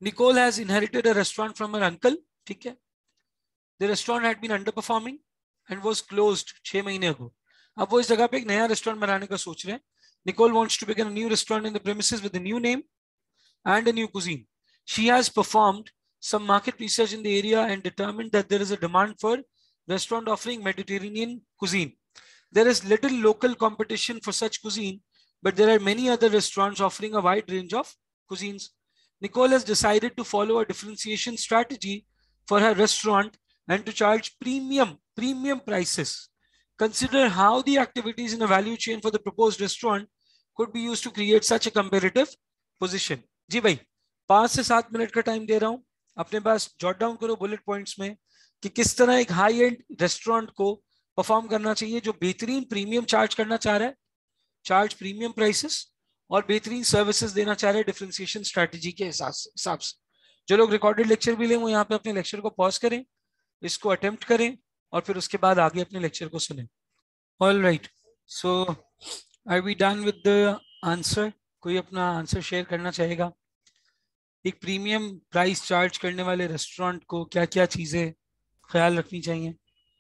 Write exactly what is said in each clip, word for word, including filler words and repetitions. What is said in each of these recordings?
Nicole has inherited a restaurant from her uncle. ठीक है. The restaurant had been underperforming and was closed छह महीने ago. अब वो इस जगह पे एक नया रेस्टोरेंट बनाने का सोच रहे हैं. Nicole wants to begin a new restaurant in the premises with a new name and a new cuisine. She has performed some market research in the area and determined that there is a demand for restaurant offering Mediterranean cuisine. There is little local competition for such cuisine, but there are many other restaurants offering a wide range of cuisines. Nicole has decided to follow a differentiation strategy for her restaurant and to charge premium, premium prices. Consider how the activities in the value chain for the proposed restaurant could be used to create such a competitive position. जी भाई, पांच से सात minute का time दे रहा हूं, अपने पास jot down करो बुलेट पॉइंट्स में कि किस तरह एक हाई एंड रेस्टोरेंट को परफॉर्म करना चाहिए जो बेहतरीन प्रीमियम चार्ज करना चाह रहा है, चार्ज प्रीमियम प्राइसेस और बेहतरीन सर्विसेज देना चाह रहे हैं डिफरेंशिएशन स्ट्रेटजी के हिसाब से. जो लोग रिकॉर्डेड लेक्चर भी लें वो यहाँ पे अपने लेक्चर को पॉज करें, इसको अटेम्प्ट करें और फिर उसके बाद आगे अपने लेक्चर को सुनें. All right, so are we done with the answer? कोई अपना आंसर शेयर करना चाहेगा? एक प्रीमियम प्राइस चार्ज करने वाले रेस्टोरेंट को क्या क्या चीजें ख्याल रखनी चाहिए?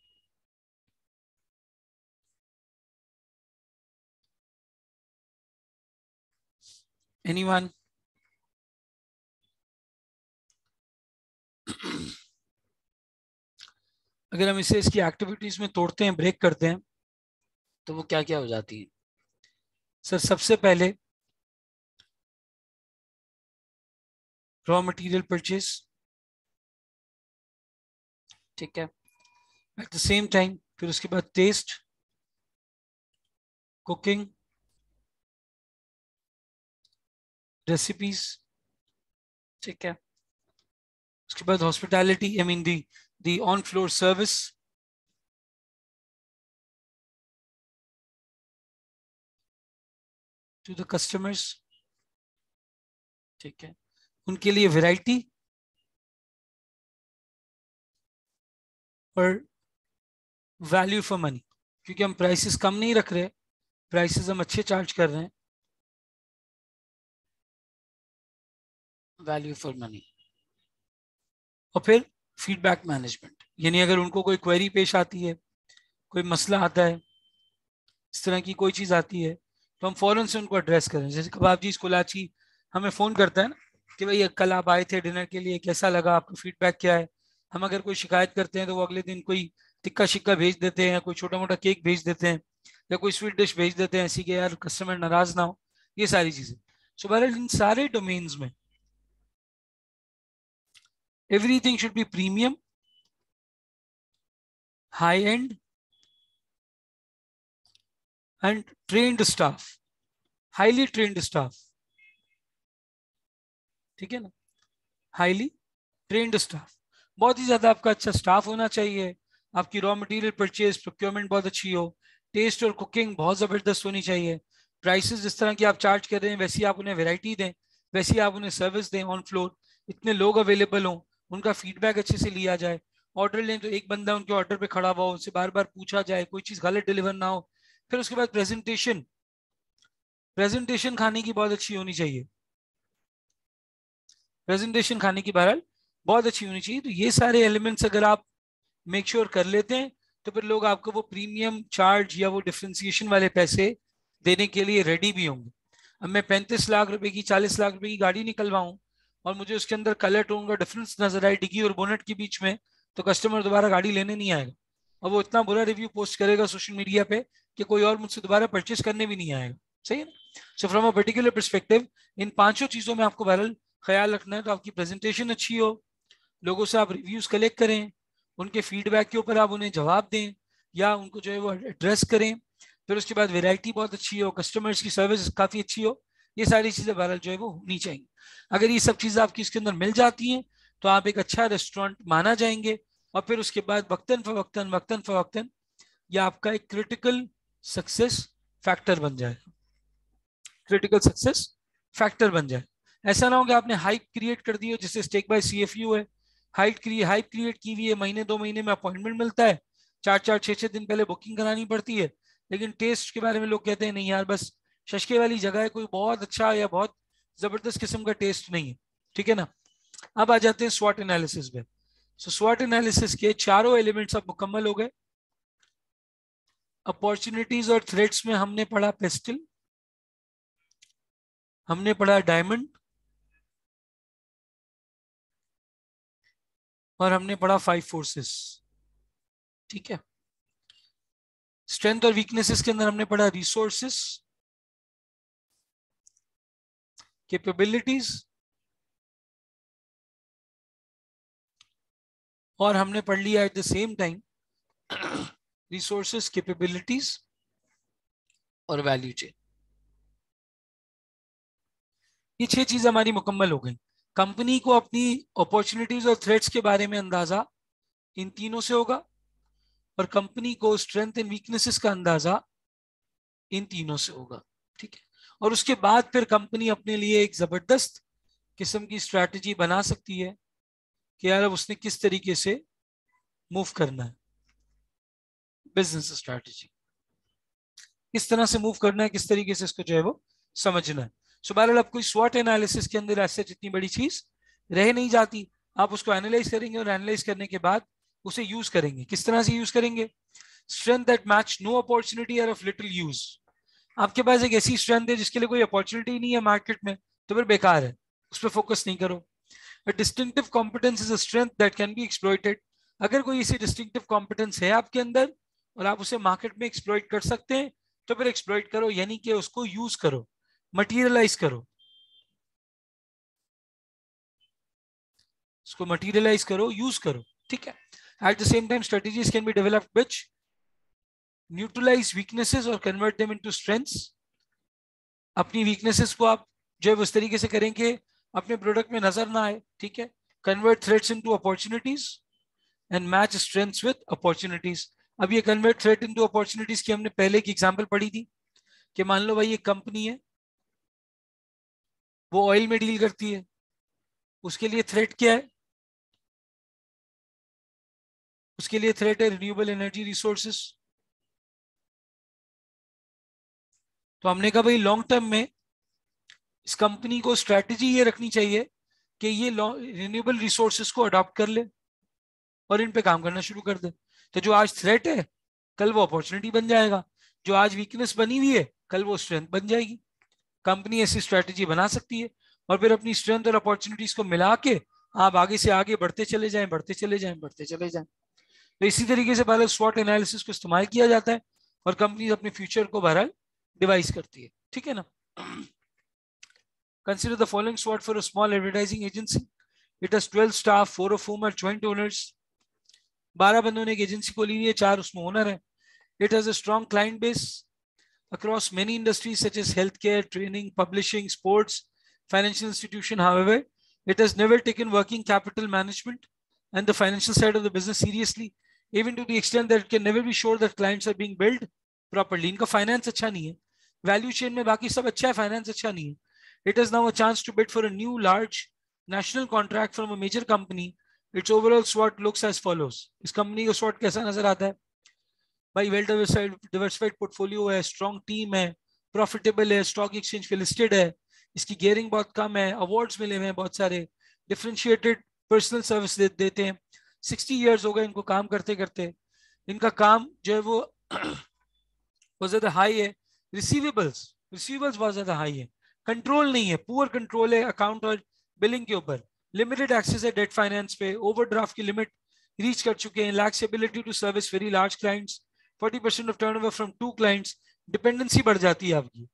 एनीवन? अगर हम इसे इसकी एक्टिविटीज में तोड़ते हैं, ब्रेक करते हैं, तो वो क्या क्या हो जाती है? सर सबसे पहले रॉ मटेरियल परचेज, ठीक है. एट द सेम टाइम फिर उसके बाद टेस्ट, कुकिंग, रेसिपीज, ठीक है. उसके बाद hospitality, I mean the the on floor service, to the customers, ठीक है. उनके लिए वैरायटी और वैल्यू फॉर मनी, क्योंकि हम प्राइसेस कम नहीं रख रहे, प्राइसेस हम अच्छे चार्ज कर रहे हैं. Value for money. और फिर फीडबैक मैनेजमेंट, यानी अगर उनको कोई क्वेरी पेश आती है, कोई मसला आता है, इस तरह की कोई चीज आती है, तो हम फौरन से उनको एड्रेस करें. जैसे कबाब जी स्कुलाची हमें फोन करता है ना कि भाई कल आप आए थे डिनर के लिए, कैसा लगा, आपका फीडबैक क्या है. हम अगर कोई शिकायत करते हैं तो वो अगले दिन कोई टिक्का शिक्का भेज देते हैं, कोई छोटा मोटा केक भेज देते हैं या कोई स्वीट डिश भेज देते हैं ऐसी कि यार कस्टमर नाराज ना हो, ये सारी चीजें. सो बहरहाल इन सारे डोमेन्स में everything should be premium, high end and trained staff, highly trained staff, ठीक है ना. हाईली ट्रेंड स्टाफ, बहुत ही ज्यादा आपका अच्छा स्टाफ होना चाहिए. आपकी रॉ मटेरियल परचेज प्रोक्योरमेंट बहुत अच्छी हो, टेस्ट और कुकिंग बहुत जबरदस्त होनी चाहिए. प्राइसेस जिस तरह की आप चार्ज कर रहे हैं वैसी आप उन्हें वैरायटी दें, वैसी आप उन्हें सर्विस दें ऑन फ्लोर. इतने लोग अवेलेबल हों, उनका फीडबैक अच्छे से लिया जाए. ऑर्डर लें तो एक बंदा उनके ऑर्डर पे खड़ा हुआ हो, उनसे बार बार पूछा जाए, कोई चीज गलत डिलीवर ना हो. फिर उसके बाद प्रेजेंटेशन, प्रेजेंटेशन खाने की बहुत अच्छी होनी चाहिए, प्रेजेंटेशन खाने की बहरहाल बहुत अच्छी होनी चाहिए. तो ये सारे एलिमेंट्स अगर आप मेक श्योर sure कर लेते हैं तो फिर लोग आपको वो प्रीमियम चार्ज या वो डिफरेंशिएशन वाले पैसे देने के लिए रेडी भी होंगे. अब मैं पैंतीस लाख रुपए की चालीस लाख रुपए की गाड़ी निकलवाऊं और मुझे उसके अंदर कलर टोन का डिफरेंस नजर आए डिग्गी और बोनेट के बीच में, तो कस्टमर दोबारा गाड़ी लेने नहीं आएगा और वो इतना बुरा रिव्यू पोस्ट करेगा सोशल मीडिया पे कि कोई और मुझसे दोबारा परचेस करने भी नहीं आएगा. सही है ना. So from a particular perspective इन पांचों चीजों में आपको बहरहाल ख्याल रखना है. तो आपकी प्रेजेंटेशन अच्छी हो, लोगों से आप रिव्यूज कलेक्ट करें, उनके फीडबैक के ऊपर आप उन्हें जवाब दें या उनको जो है वो एड्रेस करें. फिर उसके बाद वैरायटी बहुत अच्छी हो, कस्टमर्स की सर्विस काफी अच्छी हो. ये सारी चीजें बहरहाल जो है वो होनी चाहिए. अगर ये सब चीजें आपकी इसके अंदर मिल जाती हैं तो आप एक अच्छा रेस्टोरेंट माना जाएंगे. और फिर उसके बाद वक्तन फवक्तन वक्तन फवक्तन ये आपका एक क्रिटिकल सक्सेस फैक्टर बन जाएगा, क्रिटिकल सक्सेस फैक्टर बन जाए. ऐसा ना हो कि आपने हाइप क्रिएट कर दी हो, जिससे स्टेक बाय सीएफयू है, हाइप क्रिएट हाइप क्रिएट की हुई है, महीने दो महीने में अपॉइंटमेंट मिलता है, चार चार छह छह दिन पहले बुकिंग करानी पड़ती है, लेकिन टेस्ट के बारे में लोग कहते हैं नहीं यार बस शशके वाली जगह है, कोई बहुत अच्छा या बहुत जबरदस्त किस्म का टेस्ट नहीं है, ठीक है ना. अब आ जाते हैं स्वॉट एनालिसिस में। सो स्वॉट एनालिसिस के चारों एलिमेंट्स अब मुकम्मल हो गए। अपॉर्चुनिटीज और थ्रेट्स में हमने पढ़ा पेस्टल, हमने पढ़ा डायमंड, और हमने पढ़ा फाइव फोर्सेस। ठीक है। स्ट्रेंथ और वीकनेसेस के अंदर हमने पढ़ा रिसोर्सेस, कैपेबिलिटीज, और हमने पढ़ लिया at the same time resources, capabilities और वैल्यू चेन। ये छह चीजें हमारी मुकम्मल हो गई। कंपनी को अपनी अपॉर्चुनिटीज और थ्रेट्स के बारे में अंदाजा इन तीनों से होगा, और कंपनी को स्ट्रेंथ एंड वीकनेसेस का अंदाजा इन तीनों से होगा। ठीक है। और उसके बाद फिर कंपनी अपने लिए एक जबरदस्त किस्म की स्ट्रैटेजी बना सकती है कि यार अब उसने किस तरीके से मूव करना है, बिजनेस स्ट्रैटेजी किस तरह से मूव करना है, किस तरीके से इसको जो है वो समझना है। सो बहरहाल अब कोई स्वॉट एनालिसिस के अंदर ऐसे जितनी बड़ी चीज रह नहीं जाती, आप उसको एनालाइज करेंगे और एनालाइज करने के बाद उसे यूज करेंगे। किस तरह से यूज करेंगे? Strength that match no opportunity और ऑफ लिटिल यूज। आपके पास एक ऐसी स्ट्रेंथ है जिसके लिए कोई अपॉर्चुनिटी नहीं है मार्केट में, तो फिर बेकार है, उस पर फोकस नहीं करो। A distinctive competence is a strength that can be exploited. अगर कोई ऐसी distinctive competence है आपके अंदर और आप उसे मार्केट में एक्सप्लॉइट कर सकते हैं, तो फिर एक्सप्लॉइट करो, यानी कि उसको यूज करो, मटीरियलाइज करो, उसको मटीरियलाइज करो, यूज करो। ठीक है। At the same time strategies can be developed which neutralize weaknesses और कन्वर्ट देम इनटू स्ट्रेंथ्स। अपनी वीकनेसेस को आप जो है उस तरीके से करेंगे अपने प्रोडक्ट में नजर ना आए। ठीक है। Convert threats into opportunities and match strengths with opportunities. अब ये कन्वर्ट थ्रेट इनटू अपॉर्चुनिटीज की हमने पहले की एग्जांपल पढ़ी थी कि मान लो भाई एक कंपनी है, वो ऑयल में डील करती है, उसके लिए थ्रेट क्या है? उसके लिए थ्रेट है रिन्यूएबल एनर्जी रिसोर्सेस। तो हमने कहा भाई लॉन्ग टर्म में इस कंपनी को स्ट्रैटेजी ये रखनी चाहिए कि ये रिन्यूएबल रिसोर्सेस को अडॉप्ट कर ले और इन पे काम करना शुरू कर दे। तो जो आज थ्रेट है कल वो अपॉर्चुनिटी बन जाएगा, जो आज वीकनेस बनी हुई है कल वो स्ट्रेंथ बन जाएगी। कंपनी ऐसी स्ट्रैटेजी बना सकती है और फिर अपनी स्ट्रेंथ और अपॉर्चुनिटीज को मिला के आप आगे से आगे बढ़ते चले जाएं, बढ़ते चले जाएं, बढ़ते चले जाएं। तो इसी तरीके से पहले स्वॉट एनालिसिस को इस्तेमाल किया जाता है और कंपनी अपने फ्यूचर को बहरहाल डिवाइस करती है। ठीक है ना। Consider the following SWOT for a small advertising agency. It has twelve staff, four of whom are joint owners. बारह बंदों ने एक एजेंसी को ली हुई है, चार उसमें ओनर है। It has a strong client base across many industries such as healthcare, training, publishing, sports, financial institution. However, it has never taken working capital management and the financial side of the business seriously, even to the extent that it can never be sure that clients are being billed properly. इनका finance अच्छा नहीं है, value chain में बाकी सब अच्छा है, finance अच्छा नहीं है। It has now a chance to bid for a new large national contract from a major company. Its overall SWOT looks as follows. इस कंपनी का SWOT कैसा नजर आता है भाई? वेल डिवर्सिफाइड डिवर्सिफाइड पोर्टफोलियो है, स्ट्रॉन्ग टीम है, profitable है, स्टॉक एक्सचेंज पे लिस्टेड है, इसकी गियरिंग बहुत कम है, अवार्ड्स मिले हुए हैं बहुत सारे, डिफरेंशिएटेड पर्सनल सर्विस दे, देते हैं, सिक्सटी इयर्स हो गए इनको काम करते करते, इनका काम जो है वो बहुत ज्यादा हाई है, रिसीवेबल्स रिसीवेबल्स बहुत ज्यादा हाई है, कंट्रोल नहीं है, पुअर कंट्रोल है अकाउंट और बिलिंग के ऊपर, लिमिटेड एक्सेस है डेट फाइनेंस पे, ओवरड्राफ्ट की लिमिट रीच कर चुके हैं, lacks ability to service very large clients, forty percent of turnover from two clients. Dependency बढ़ जाती है आपकी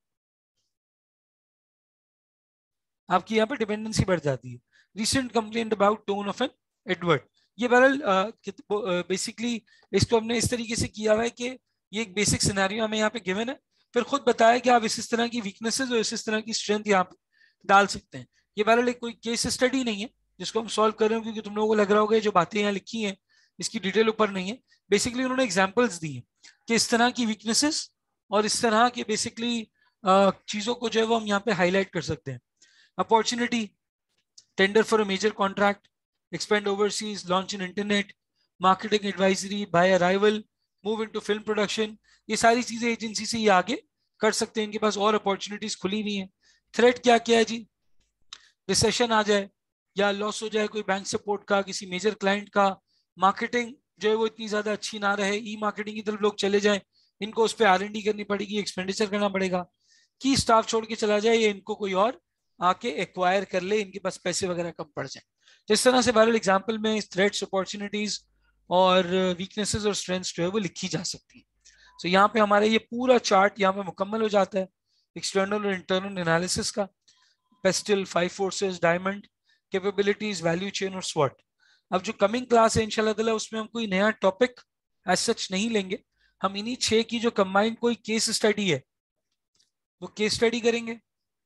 आपकी यहाँ पे डिपेंडेंसी बढ़ जाती है। Recent complaint about tone of an advert. ये बहरहाल बेसिकली इसको हमने इस तरीके से किया हुआ है कि ये एक बेसिक सिनेरियो हमें यहाँ पे गिवन है, फिर खुद बताया कि आप इस इस तरह की वीकनेसेस और इस इस तरह की स्ट्रेंथ यहाँ पे डाल सकते हैं। ये बहरहाल कोई केस स्टडी नहीं है जिसको हम सॉल्व कर रहे हैं, क्योंकि तुम लोगों को लग रहा होगा जो बातें यहाँ लिखी हैं इसकी डिटेल ऊपर नहीं है। बेसिकली उन्होंने एग्जाम्पल्स दी है कि इस तरह की वीकनेसेस और इस तरह के बेसिकली चीजों को जो है वो हम यहाँ पे हाईलाइट कर सकते हैं। Opportunity, tender for a major contract, expand overseas, launch in internet, marketing advisory, buy arrival, move into film production, ये सारी चीजें एजेंसी से ये आगे कर सकते हैं, इनके पास और अपॉर्चुनिटीज खुली हुई हैं। थ्रेट क्या क्या है जी? रिसेशन आ जाए या लॉस हो जाए कोई बैंक सपोर्ट का, किसी मेजर क्लाइंट का, मार्केटिंग जो है वो इतनी ज्यादा अच्छी ना रहे, ई मार्केटिंग की तरफ लोग चले जाएं, इनको उस पर आर एन डी करनी पड़ेगी, एक्सपेंडिचर करना पड़ेगा, कि स्टाफ छोड़ के चला जाए या इनको कोई और आके एक्वायर कर ले, इनके पास पैसे वगैरह कम पड़ जाए। तो इस तरह से वायरल एग्जाम्पल में थ्रेट्स, अपॉर्चुनिटीज और वीकनेसेस और स्ट्रेंथ्स जो है वो लिखी जा सकती है। तो so, यहाँ पे हमारा ये पूरा चार्ट यहाँ पे मुकम्मल हो जाता है एक्सटर्नल और इंटरनल एनालिसिस का। PESTEL, five forces, diamond, capabilities, value chain और स्वॉट। अब जो कमिंग क्लास है इंशाल्लाह ताला उसमें हम कोई नया टॉपिक एज सच नहीं लेंगे, हम इन्हीं छह की जो कंबाइंड कोई केस स्टडी है वो केस स्टडी करेंगे,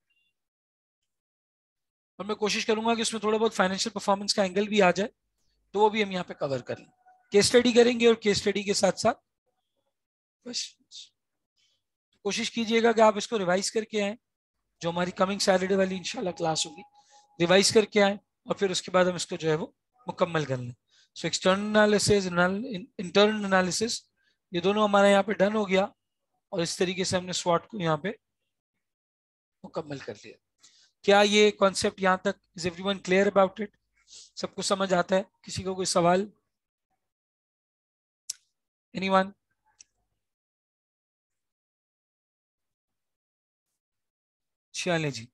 और मैं कोशिश करूंगा कि उसमें थोड़ा बहुत फाइनेंशियल परफॉर्मेंस का एंगल भी आ जाए, तो वो भी हम यहाँ पे कवर कर लें। केस स्टडी करेंगे और केस स्टडी के साथ साथ क्वेश्चंस। कोशिश कीजिएगा कि आप इसको रिवाइज करके आए, जो हमारी कमिंग सैटरडे वाली इंशाल्लाह क्लास होगी, रिवाइज करके आए और फिर उसके बाद हम इसको जो है वो मुकम्मल कर लें। So external analysis, internal analysis, ये दोनों हमारा यहाँ पे डन हो गया, और इस तरीके से हमने स्वॉट को यहाँ पे मुकम्मल कर लिया। क्या ये कॉन्सेप्ट यहाँ तक, is everyone clear about it? सबको समझ आता है? किसी को कोई सवाल? एनीवन? चलें जी,